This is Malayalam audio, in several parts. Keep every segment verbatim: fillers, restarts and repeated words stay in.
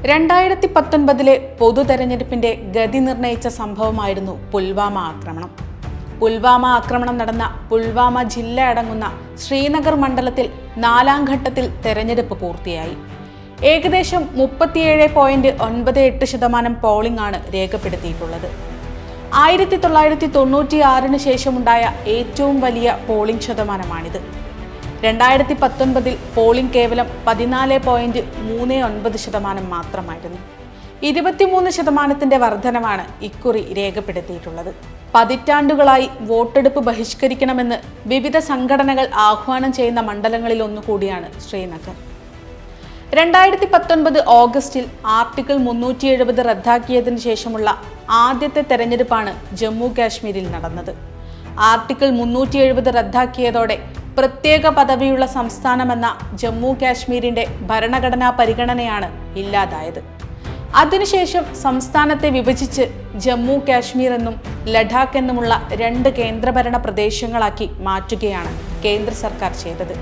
രണ്ടായിരത്തി പത്തൊൻപതിലെ പൊതു തെരഞ്ഞെടുപ്പിന്റെ ഗതി നിർണയിച്ച സംഭവമായിരുന്നു പുൽവാമ ആക്രമണം. പുൽവാമ ആക്രമണം നടന്ന പുൽവാമ ജില്ല അടങ്ങുന്ന ശ്രീനഗർ മണ്ഡലത്തിൽ നാലാം ഘട്ടത്തിൽ തെരഞ്ഞെടുപ്പ് പൂർത്തിയായി. ഏകദേശം മുപ്പത്തിയേഴ് പോയിന്റ് ഒൻപത് എട്ട് ശതമാനം പോളിംഗ് ആണ് രേഖപ്പെടുത്തിയിട്ടുള്ളത്. ആയിരത്തി തൊള്ളായിരത്തി തൊണ്ണൂറ്റി ആറിന് ശേഷമുണ്ടായ ഏറ്റവും വലിയ പോളിംഗ് ശതമാനമാണിത്. രണ്ടായിരത്തി പത്തൊൻപതിൽ പോളിംഗ് കേവലം പതിനാല് പോയിന്റ് മൂന്ന് ഒൻപത് ശതമാനം മാത്രമായിരുന്നു. ഇരുപത്തിമൂന്ന് ശതമാനത്തിന്റെ വർധനവാണ് ഇക്കുറി രേഖപ്പെടുത്തിയിട്ടുള്ളത്. പതിറ്റാണ്ടുകളായി വോട്ടെടുപ്പ് ബഹിഷ്കരിക്കണമെന്ന് വിവിധ സംഘടനകൾ ആഹ്വാനം ചെയ്യുന്ന മണ്ഡലങ്ങളിൽ ഒന്നുകൂടിയാണ് ശ്രീനഗർ. രണ്ടായിരത്തി പത്തൊൻപത് ഓഗസ്റ്റിൽ ആർട്ടിക്കിൾ മുന്നൂറ്റി എഴുപത് റദ്ദാക്കിയതിനു ശേഷമുള്ള ആദ്യത്തെ തെരഞ്ഞെടുപ്പാണ് ജമ്മു കാശ്മീരിൽ നടന്നത്. ആർട്ടിക്കിൾ മുന്നൂറ്റി എഴുപത് റദ്ദാക്കിയതോടെ പ്രത്യേക പദവിയുള്ള സംസ്ഥാനമെന്ന ജമ്മു കാശ്മീരിന്റെ ഭരണഘടനാ പരിഗണനയാണ് ഇല്ലാതായത്. അതിനുശേഷം സംസ്ഥാനത്തെ വിഭജിച്ച് ജമ്മു കാശ്മീർ എന്നും ലഡാക്ക് എന്നുമുള്ള രണ്ട് കേന്ദ്രഭരണ പ്രദേശങ്ങളാക്കി മാറ്റുകയാണ് കേന്ദ്ര സർക്കാർ ചെയ്തത്.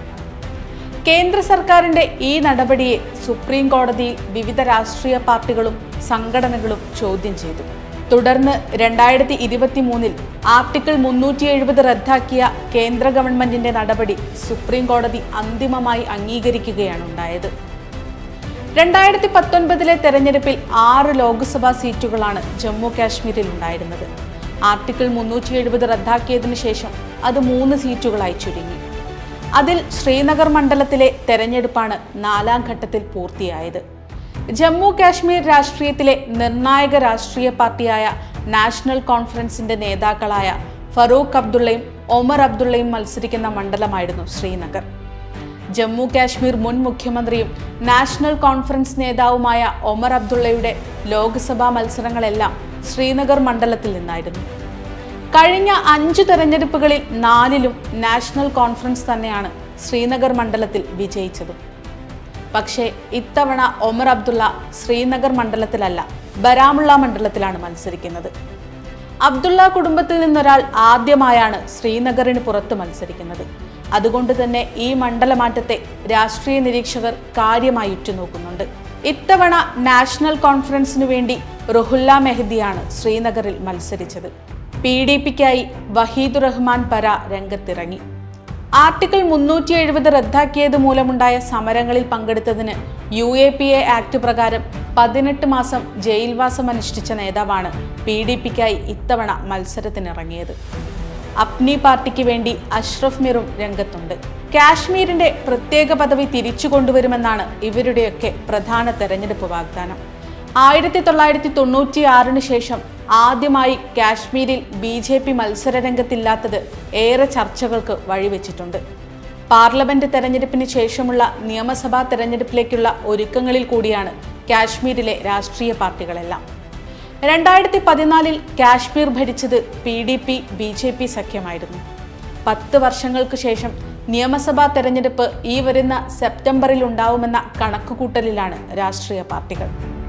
കേന്ദ്ര സർക്കാരിന്റെ ഈ നടപടിയെ സുപ്രീം കോടതിയിൽ വിവിധ രാഷ്ട്രീയ പാർട്ടികളും സംഘടനകളും ചോദ്യം ചെയ്തു. തുടർന്ന് രണ്ടായിരത്തി ഇരുപത്തി മൂന്നിൽ ആർട്ടിക്കിൾ മുന്നൂറ്റി എഴുപത് റദ്ദാക്കിയ കേന്ദ്ര ഗവൺമെന്റിന്റെ നടപടി സുപ്രീം കോടതി അന്തിമമായി അംഗീകരിക്കുകയാണ് ഉണ്ടായത്. രണ്ടായിരത്തി പത്തൊൻപതിലെ തെരഞ്ഞെടുപ്പിൽ ആറ് ലോക്സഭാ സീറ്റുകളാണ് ജമ്മു കാശ്മീരിൽ ഉണ്ടായിരുന്നത്. ആർട്ടിക്കിൾ മുന്നൂറ്റി എഴുപത് റദ്ദാക്കിയതിനു ശേഷം അത് മൂന്ന് സീറ്റുകളായി ചുരുങ്ങി. അതിൽ ശ്രീനഗർ മണ്ഡലത്തിലെ തെരഞ്ഞെടുപ്പാണ് നാലാം ഘട്ടത്തിൽ പൂർത്തിയായത്. ജമ്മു കാശ്മീർ രാഷ്ട്രീയത്തിലെ നിർണായക രാഷ്ട്രീയ പാർട്ടിയായ നാഷണൽ കോൺഫറൻസിന്റെ നേതാക്കളായ ഫറൂഖ് അബ്ദുള്ളയും ഒമർ അബ്ദുള്ളയും മത്സരിക്കുന്ന മണ്ഡലമായിരുന്നു ശ്രീനഗർ. ജമ്മു കാശ്മീർ മുൻ മുഖ്യമന്ത്രിയും നാഷണൽ കോൺഫറൻസ് നേതാവുമായ ഒമർ അബ്ദുള്ളയുടെ ലോക്സഭാ മത്സരങ്ങളെല്ലാം ശ്രീനഗർ മണ്ഡലത്തിൽ നിന്നായിരുന്നു. കഴിഞ്ഞ അഞ്ചു തെരഞ്ഞെടുപ്പുകളിൽ നാലിലും നാഷണൽ കോൺഫറൻസ് തന്നെയാണ് ശ്രീനഗർ മണ്ഡലത്തിൽ വിജയിച്ചതും. പക്ഷേ ഇത്തവണ ഒമർ അബ്ദുള്ള ശ്രീനഗർ മണ്ഡലത്തിലല്ല, ബരാമുള്ള മണ്ഡലത്തിലാണ് മത്സരിക്കുന്നത്. അബ്ദുള്ള കുടുംബത്തിൽ നിന്നൊരാൾ ആദ്യമായാണ് ശ്രീനഗറിന് പുറത്ത് മത്സരിക്കുന്നത്. അതുകൊണ്ട് തന്നെ ഈ മണ്ഡലമാറ്റത്തെ രാഷ്ട്രീയ നിരീക്ഷകർ കാര്യമായി ഉറ്റുനോക്കുന്നുണ്ട്. ഇത്തവണ നാഷണൽ കോൺഫറൻസിനു വേണ്ടി റുഹുല്ല മെഹ്ദിയാണ് ശ്രീനഗറിൽ മത്സരിച്ചത്. പി ഡി പിക്കായി വഹീദുർ റഹ്മാൻ പര രംഗത്തിറങ്ങി. ആർട്ടിക്കിൾ മുന്നൂറ്റി എഴുപത് റദ്ദാക്കിയത് മൂലമുണ്ടായ സമരങ്ങളിൽ പങ്കെടുത്തതിന് U A P A act പ്രകാരം പതിനെട്ട് മാസം ജയിൽവാസം അനുഷ്ഠിച്ച നേതാവാണ് പി ഡി പിക്കായി ഇത്തവണ മത്സരത്തിനിറങ്ങിയത്. അപ്നി പാർട്ടിക്ക് വേണ്ടി അഷ്റഫ് മിറും രംഗത്തുണ്ട്. കാശ്മീരിന്റെ പ്രത്യേക പദവി തിരിച്ചു കൊണ്ടുവരുമെന്നാണ് ഇവരുടെയൊക്കെ പ്രധാന തെരഞ്ഞെടുപ്പ് വാഗ്ദാനം. ആയിരത്തി തൊള്ളായിരത്തി തൊണ്ണൂറ്റി ആറിന് ശേഷം ആദ്യമായി കാശ്മീരിൽ ബി ജെ പി മത്സരരംഗത്തില്ലാത്തത് ഏറെ ചർച്ചകൾക്ക് വഴിവെച്ചിട്ടുണ്ട്. പാർലമെന്റ് തെരഞ്ഞെടുപ്പിന് ശേഷമുള്ള നിയമസഭാ തെരഞ്ഞെടുപ്പിലേക്കുള്ള ഒരുക്കങ്ങളിൽ കൂടിയാണ് കാശ്മീരിലെ രാഷ്ട്രീയ പാർട്ടികളെല്ലാം. രണ്ടായിരത്തി പതിനാലിൽ കാശ്മീർ ഭരിച്ചത് P D P B J P സഖ്യമായിരുന്നു. പത്ത് വർഷങ്ങൾക്ക് ശേഷം നിയമസഭാ തെരഞ്ഞെടുപ്പ് ഈ വരുന്ന സെപ്റ്റംബറിൽ ഉണ്ടാവുമെന്ന കണക്കുകൂട്ടലിലാണ് രാഷ്ട്രീയ പാർട്ടികൾ.